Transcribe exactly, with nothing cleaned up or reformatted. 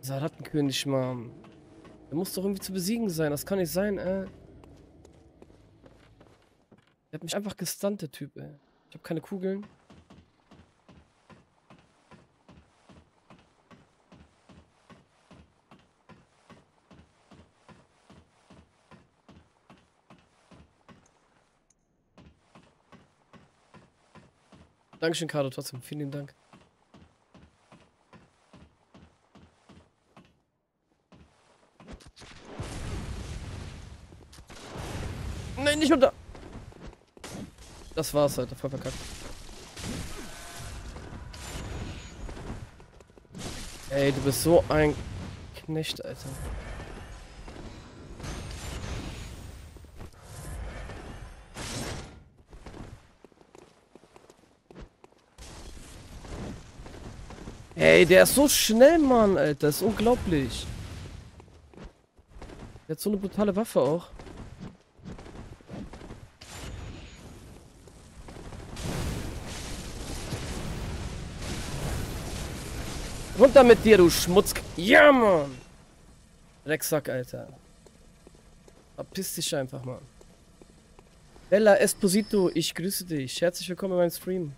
Dieser Rattenkönig, Mann. Der muss doch irgendwie zu besiegen sein. Das kann nicht sein, ey. Der hat mich einfach gestunt, der Typ, ey. Ich habe keine Kugeln. Dankeschön, Carlo, trotzdem. Vielen lieben Dank. Nein, nicht unter. Das war's, Alter. Voll verkackt. Ey, du bist so ein Knecht, Alter. Ey, der ist so schnell, Mann, Alter. Das ist unglaublich. Der hat so eine brutale Waffe auch. Runter mit dir, du Schmutz. Ja, Mann. Drecksack, Alter. Verpiss dich einfach, Mann. Bella Esposito, ich grüße dich. Herzlich willkommen in meinem Stream.